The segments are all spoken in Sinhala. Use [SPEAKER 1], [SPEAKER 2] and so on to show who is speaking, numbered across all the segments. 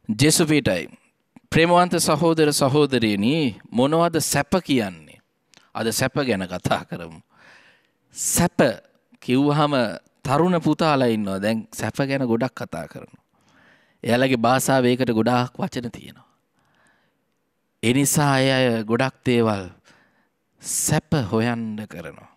[SPEAKER 1] ජෙසුපීටයි ප්‍රේමවන්ත සහෝදර සහෝදරියනි මොනවද සැප කියන්නේ? අද සැප ගැන කතා කරමු. සැප කිව්වහම තරුණ පුතාලා ඉන්නවා දැන් සැප ගැන ගොඩක් කතා කරනවා. එයාලගේ භාෂාවේ ඒකට ගොඩාක් වචන තියෙනවා. ඒ නිසා අය ගොඩක් දේවල් සැප හොයන්න කරනවා.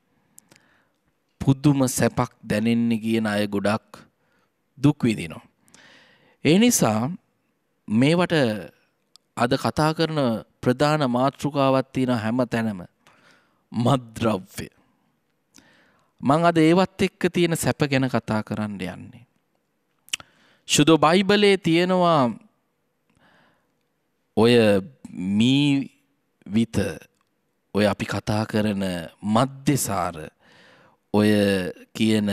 [SPEAKER 1] පුදුම සැපක් දැනෙන්නේ කියන අය ගොඩක් දුක් විඳිනවා. ඒ නිසා මේවට අද කතා කරන ප්‍රධාන මාතෘකාවක් තියෙන හැම තැනම මත්ද්‍රව්‍ය. මම අද ඒවත් එක්ක තියෙන සැප ගැන කතා කරන්න යන්නේ. සුදු බයිබලයේ තියෙනවා ඔය මීවිත ඔය අපි කතා කරන මද්දේසාර ඔය කියන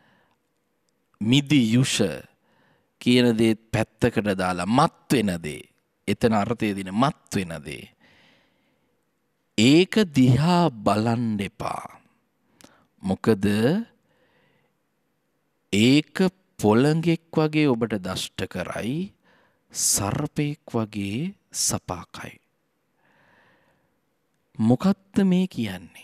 [SPEAKER 1] මිදි යුෂ කියන දේ පැත්තකට දාලා මත් වෙන දේ එතන අර්ථය දින මත් වෙන දේ ඒක දිහා බලන්න එපා. මොකද ඒක පොළඟෙක් වගේ ඔබට දෂ්ට කරයි සර්පෙක් වගේ සපාකයි. මොකක්ද මේ කියන්නේ?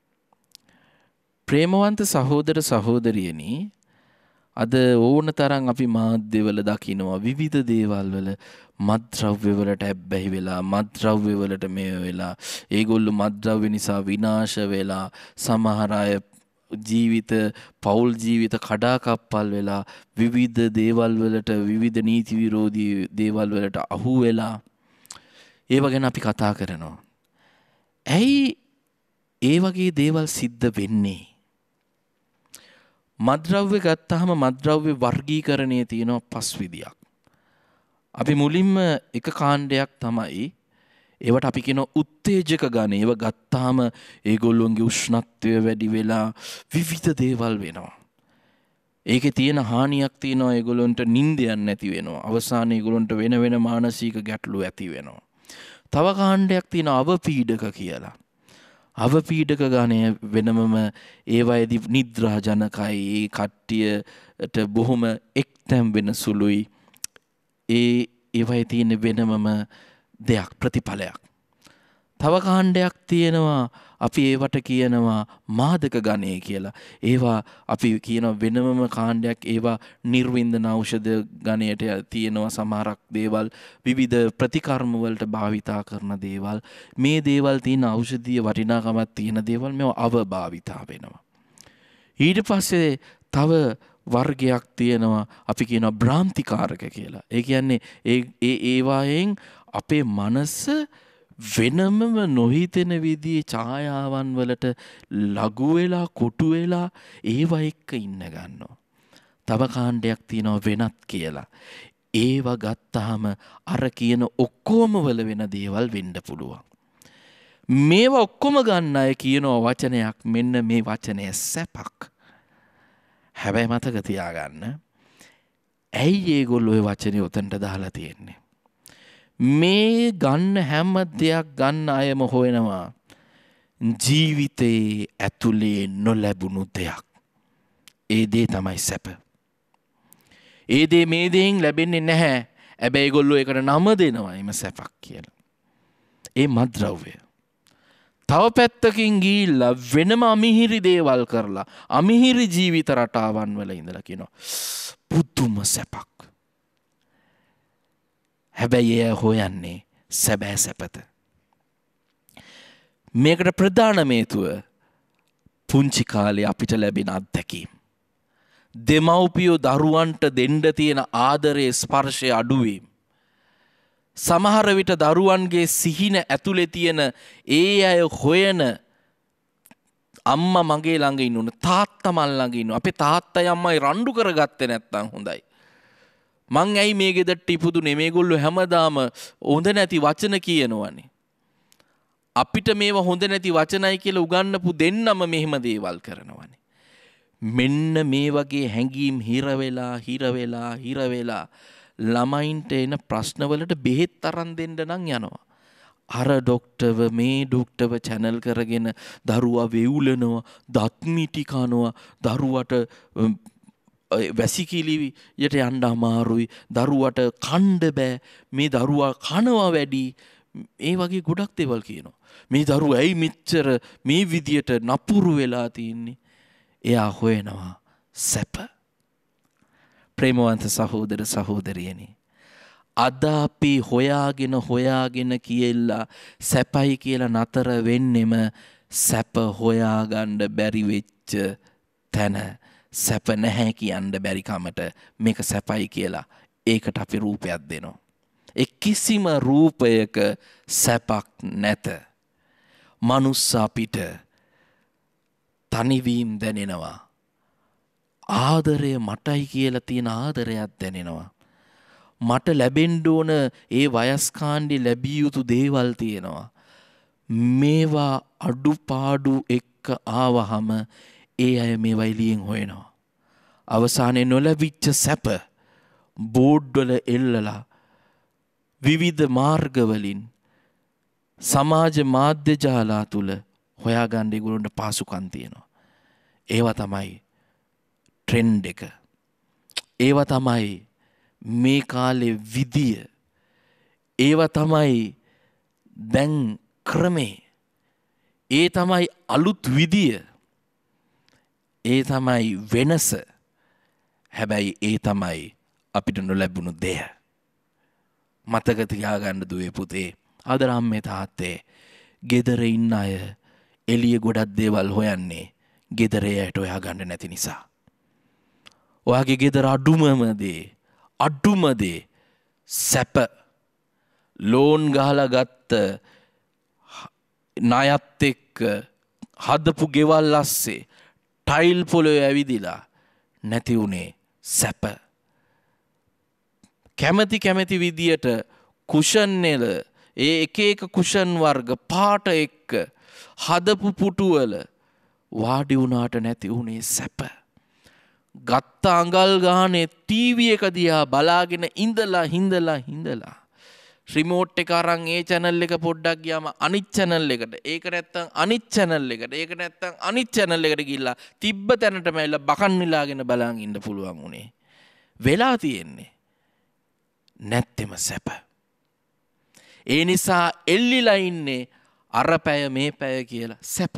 [SPEAKER 1] ප්‍රේමවන්ත සහෝදර සහෝදරියනි අද ඕන තරම් අපි මාධ්‍යවල දකිනවා විවිධ දේවල් වල මත්ද්‍රව්‍ය වලට ඇබ්බැහි වෙලා මත්ද්‍රව්‍ය වලට මේ වෙලා ඒගොල්ලෝ මත්ද්‍රව්‍ය නිසා විනාශ වෙලා සමහර අය ජීවිත පෞල් ජීවිත කඩාකප්පල් වෙලා විවිධ දේවල් වලට විවිධ නීති විරෝධී දේවල් වලට අහු වෙලා ඒව ගැන අපි කතා කරනවා. ඇයි ඒ වගේ දේවල් සිද්ධ වෙන්නේ? මත්ද්‍රව්‍ය ගත්තාම මත්ද්‍රව්‍ය වර්ගීකරණයේ තියෙනවා 5 විදියක්. අපි මුලින්ම එක කාණ්ඩයක් තමයි ඒවට අපි කියන උත්තේජක ගන්න. ඒව ගත්තාම ඒගොල්ලොන්ගේ උෂ්ණත්වය වැඩි වෙලා විවිධ දේවල් වෙනවා. ඒකේ තියෙන හානියක් තියෙනවා ඒගොල්ලොන්ට නිින්දයක් නැති වෙනවා. අවසානයේ ඒගොල්ලොන්ට වෙන වෙන මානසික ගැටලු ඇති වෙනවා. තව කාණ්ඩයක් තියෙනවා අවපීඩක කියලා. අවපීඩක ගානේ වෙනමම ඒවයේදී නිද්‍රා ජනකයි ඒ කට්ටියට බොහොම එක්තැම් වෙන සුළුයි ඒවයේ තියෙන වෙනමම දෙයක් ප්‍රතිඵලයක්. තව කාණ්ඩයක් තියෙනවා අපි ඒවට කියනවා මාදක ගණය කියලා. ඒවා අපි කියන වෙනමම කාණ්ඩයක් ඒවා නිර්වින්දන ඖෂධ ගණයට තියෙනවා සමහරක් දේවල් විවිධ ප්‍රතිකර්ම වලට භාවිතා කරන දේවල්. මේ දේවල් තියෙන ඖෂධීය වටිනාකමක් තියෙන දේවල් මේවා අවභාවිතා වෙනවා. ඊට පස්සේ තව වර්ගයක් තියෙනවා අපි කියනවා භ්‍රාන්තිකාරක කියලා. ඒ කියන්නේ ඒවායෙන් අපේ මනස වෙනමම නොහිතෙන විදිහේ ඡායාවන් වලට ලඝු වෙලා කොටු වෙලා ඒව එක්ක ඉන්න ගන්නවා. තව කාණ්ඩයක් තියෙනවා වෙනත් කියලා. ඒව ගත්තාම අර කියන ඔක්කොම වල වෙන දේවල් වෙන්න පුළුවන්. මේවා ඔක්කොම ගන්න අය කියනවා වචනයක් මෙන්න මේ වචනය සැපක්. හැබැයි මතක තියාගන්න ඇයි ඒගොල්ලෝ ওই වචනේ උතන්ට දාලා තියෙන්නේ? මේ ගන්න හැම දෙයක් ගන්න අයම හොයනවා ජීවිතයේ ඇතුලේ නොලැබුණු දෙයක්. ඒ දේ තමයි සැප. ඒ දේ මේ දෙයින් ලැබෙන්නේ නැහැ. හැබැයි ඒගොල්ලෝ ඒකට නම දෙනවා එම සැපක් කියලා. ඒ මත්ද්‍රව්‍ය. තව පැත්තකින් ගිහිල්ලා වෙනම අමිහිරි දේවල් කරලා අමිහිරි ජීවිත රටාවන් වල ඉඳලා කියනවා පුදුම සැපක්. හැබැයි එය හොයන්නේ සැබෑ සැපත. මේකට ප්‍රධාන හේතුව පුංචි කාලේ අපිට ලැබෙන අත්දැකීම්. දෙමව්පියෝ දරුවන්ට දෙන්න තියෙන ආදරයේ ස්පර්ශය අඩුවීම. සමහර විට දරුවන්ගේ සිහින ඇතුලේ තියෙන ඒ අය හොයන අම්මා මගේ ළඟ ඉන්නුන තාත්තා මල් ළඟ ඉන්නවා. අපේ තාත්තයි අම්මයි රණ්ඩු කරගත්තේ නැත්තම් හොඳයි. මං ඇයි මේ ගෙදරට ඉපදුනේ? මේගොල්ලෝ හැමදාම හොඳ නැති වචන කියනවනේ. අපිට මේවා හොඳ නැති වචනයි කියලා උගන්වපු දෙන්නම මෙහෙම දේවල් කරනවනේ. මෙන්න මේ වගේ හැඟීම් හිර වෙලා ළමයින්ට එන ප්‍රශ්නවලට බෙහෙත් අරන් දෙන්න නම් යනවා. අර ඩොක්ටර්ව මේ ඩොක්ටර්ව channel කරගෙන දරුවා වෙවුලනවා, දත් මිටි කනවා, දරුවට වැසිකිළියට යන්න අමාරුයි. දරුවට කණ්ඩ බෑ. මේ දරුවා කනවා වැඩි. ඒ වගේ ගොඩක් දේවල් කියනවා. මේ දරුවා ඇයි මෙච්චර මේ විදියට නපුරු වෙලා තින්නේ? එයා හොයනවා සැප. ප්‍රේමවන්ත සහෝදර සහෝදරියනි, අද අපි හොයාගෙන කියලා සැපයි කියලා නතර වෙන්නෙම සැප හොයාගන්න බැරි වෙච්ච තැන. සැප නැහැ කියන්න බැරි කමට මේක සැපයි කියලා ඒකට අපි රූපයක් දෙනවා. ඒ කිසිම රූපයක සැපක් නැත. මනුස්ස අපිට තනිවීම දැනෙනවා. ආදරය මටයි කියලා තියෙන ආදරයක් දැනෙනවා. මට ලැබෙන්න ඕන ඒ වයස්කාණ්ඩේ ලැබිය යුතු දේවල් තියෙනවා. මේවා අඩුපාඩු එක්ක ආවහම ඒ අය මේවා එළියෙන් හොයනවා. අවසානයේ නොලැබිච්ච සැප බෝඩ්වල එල්ලලා විවිධ මාර්ගවලින් සමාජ මාධ්‍ය ජාලා තුල හොයාගන්න ඒගොල්ලන්ට පාසුකම් තියෙනවා. ඒවා තමයි ට්‍රෙන්ඩ් එක. ඒවා තමයි මේ කාලේ විදිය. ඒවා තමයි දැන් ක්‍රමේ. ඒ තමයි අලුත් විදිය. ඒ තමයි වෙනස. හැබැයි ඒ තමයි අපිට නොලැබුණු දෙය. මතක තියාගන්න දුවේ පුතේ, ආදර අම්මේ තාත්තේ, ගෙදර ඉන්න අය එළිය ගොඩක් දේවල් හොයන්නේ ගෙදර ඇයට හොයාගන්න නැති නිසා. ඔයාගේ ගෙදර අඩුම දේ සැප. ලෝන් ගහලා ගත්ත ණයත් එක්ක හදපු ගෙවල් ඇස්සේ ටයිල් පොළොවේ ඇවිදිලා නැති උනේ සැප. කැමති විදියට කුෂන් නෙල, ඒ එක කුෂන් වර්ග පාට එක්ක හදපු පුටුවල වාඩි වුණාට නැති උනේ සැප. ගත්ත අඟල් ගානේ ටීවී එක දිහා බලාගෙන හිඳලා රිමෝට් එක අරන් ඒ channel එක පොඩ්ඩක් ගියාම අනිත් channel එකට, ඒක නැත්තම් අනිත් channel එකට, ඒක නැත්තම් අනිත් channel එකට ගිහිල්ලා තිබ්බ තැනටම ඇවිල්ලා බකන් නිලාගෙන බලන් ඉන්න පුළුවන් උනේ. වෙලා තියෙන්නේ නැත්තෙම සැප. ඒ නිසා එල්ලිලා ඉන්නේ අර පැය මේ පැය කියලා සැප.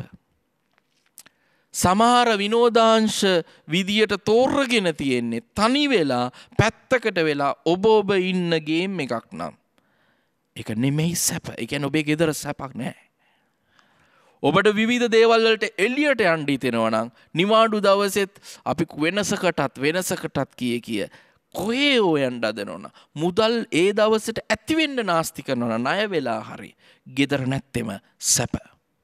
[SPEAKER 1] සමහර විනෝදාංශ විදියට තෝරගෙන තියෙන්නේ තනි වෙලා පැත්තකට වෙලා ඔබ ඉන්න ගේම් එකක් නම් ඒක නෙමෙයි සැප. ඒ කියන්නේ ඔබේ ගෙදර සැපක් නැහැ. ඔබට විවිධ දේවල් වලට එළියට යන්න හිතෙනවා නම් නිවාඩු දවසෙත් අපි වෙනසකටත් කිය කොහේ හොයන්න හදනවන මුදල් ඒ දවසට ඇති වෙන්න නාස්ති කරනවා ණය වෙලා හරි ගෙදර නැත්තෙම සැප.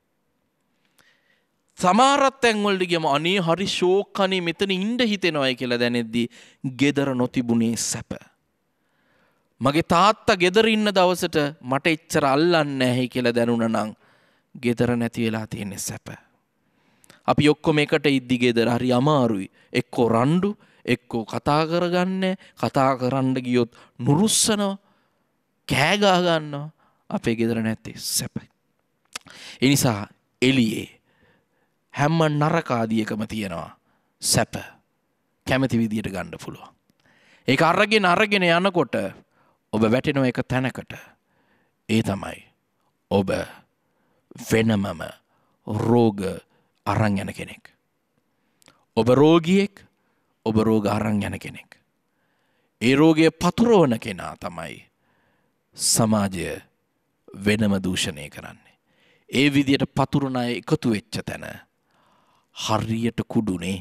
[SPEAKER 1] සමහරත් තැන් වලට ගියම අනේ හරි ෂෝක් අනේ මෙතන ඉන්න හිතෙනවයි කියලා දැනෙද්දි ගෙදර නොතිබුණේ සැප. මගේ තාත්තා ගෙදර ඉන්න දවසට මට එච්චර අල්ලන්නේ නැහැ කියලා දැනුණා නම් ගෙදර නැති වෙලා තියෙන සැප. අපි ඔක්කොම එකට ඉද්දි ගෙදර හරි අමාරුයි. එක්කෝ රණ්ඩු, එක්කෝ කතා කරන්න ගියොත් නුරුස්සනවා, කෑ ගහ ගන්නවා. අපේ ගෙදර නැත්තේ සැපයි. ඒ නිසා එළියේ හැම නරකාදියකම තියෙනවා සැප. කැමති විදියට ගන්න පුළුවන්. ඒක අරගෙන යනකොට ඔබ වැටෙනවා එක තැනකට. ඒ තමයි ඔබ වෙනමම රෝග අරන් යන කෙනෙක්. ඔබ රෝගියෙක්, ඔබ රෝග අරන් යන කෙනෙක්. ඒ රෝගය පතුරවන කෙනා තමයි සමාජය වෙනම දූෂණය කරන්නේ. ඒ විදියට පතුරන අය එකතු වෙච්ච තැන හරියට කුඩුනේ.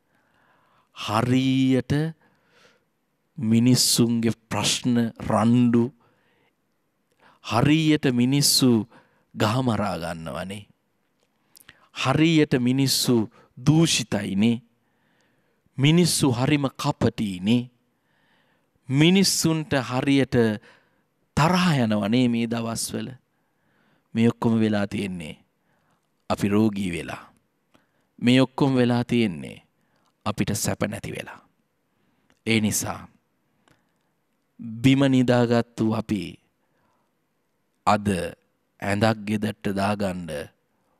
[SPEAKER 1] හරියට මිනිස්සුන්ගේ ප්‍රශ්න රණ්ඩු හරියට මිනිස්සු ගහමරා ගන්නවනේ. හරියට මිනිස්සු දූෂිතයිනේ. මිනිස්සු හරිම කපටීනේ. මිනිස්සුන්ට හරියට තරහ යනවනේ මේ දවස්වල. මේ ඔක්කොම වෙලා තියෙන්නේ අපි රෝගී වෙලා. මේ ඔක්කොම වෙලා තියෙන්නේ අපිට සැප නැති වෙලා. ඒ නිසා බිම නිදාගත්තු අපි අද ඇඳක් ගෙදරට දාගන්න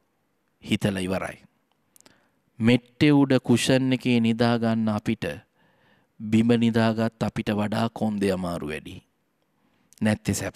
[SPEAKER 1] හිතලා ඉවරයි. මෙට්ටේ උඩ කුෂන් එකේ නිදාගන්න අපිට බිම නිදාගත් අපිට වඩා කොන්දේ අමාරු වැඩි. නැත්තේ සැප.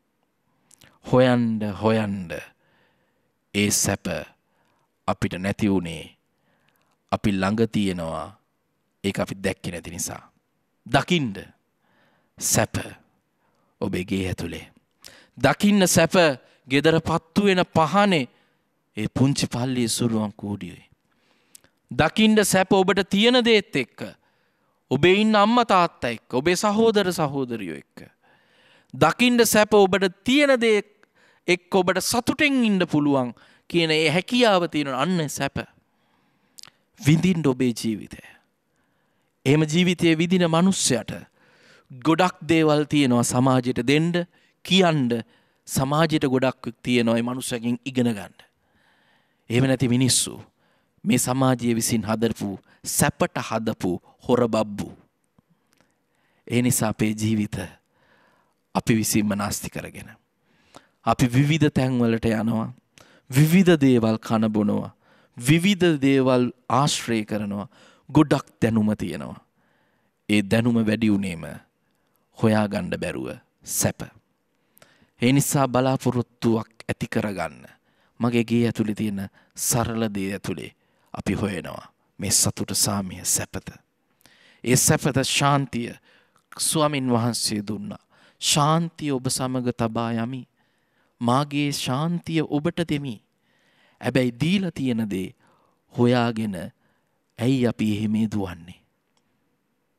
[SPEAKER 1] හොයන්න ඒ සැප අපිට නැති වුණේ අපි ළඟ තියෙනවා ඒක අපි දැක්කේ නැති නිසා. දකින්න සැප ඔබේ ගේ ඇතුලේ. දකින්න සැප ගෙදර පත්තු වෙන පහනේ ඒ පුංචි පල්ලියේ සුරුවන් කූඩියේ. දකින්න සැප ඔබට තියෙන දේත් එක්ක. ඔබේ ඉන්න අම්මා තාත්තා එක්ක, ඔබේ සහෝදර සහෝදරියෝ එක්ක. දකින්න සැප ඔබට තියෙන දේ එක්ක ඔබට සතුටින් ඉන්න පුළුවන් කියන ඒ හැකියාව තියෙන අන්න සැප. විඳින්න ඔබේ ජීවිතය. එහෙම ජීවිතයේ විඳින මිනිස්සයාට ගොඩක් දේවල් තියෙනවා සමාජයට දෙන්න, කියන්න. සමාජයට ගොඩක් තියෙනවා ඒ මිනිස්සකින් ඉගෙන ගන්න. එහෙම නැති මිනිස්සු මේ සමාජයේ විසින් හදපු සැපට හදපු හොරබබ්බු. ඒ නිසා අපේ ජීවිත අපි විසින්ම නාස්ති කරගෙන අපි විවිධ තැන්වලට යනවා, විවිධ දේවල් කන බොනවා, විවිධ දේවල් ආශ්‍රය කරනවා, ගොඩක් දැනුම තියෙනවා. ඒ දැනුම වැඩි උනේම හොයාගන්න බැරුව සැප. ඒ නිසා බලාපොරොත්තුවක් ඇති කරගන්න මගේ ගේ ඇතුලේ තියෙන සරල දේ ඇතුලේ අපි හොයනවා මේ සතුට, සාමිය, සැපත. ඒ සැපත, ශාන්තිය ස්වාමින් වහන්සේ දුන්නා. ශාන්තිය ඔබ සමග තබා යමි. මාගේ ශාන්තිය ඔබට දෙමි. හැබැයි දීලා තියෙන දේ හොයාගෙන ඇයි අපි එහෙම දුවන්නේ?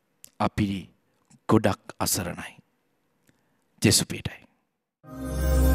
[SPEAKER 1] අපි ගොඩක් අසරණයි. ජෙසුපීටයි.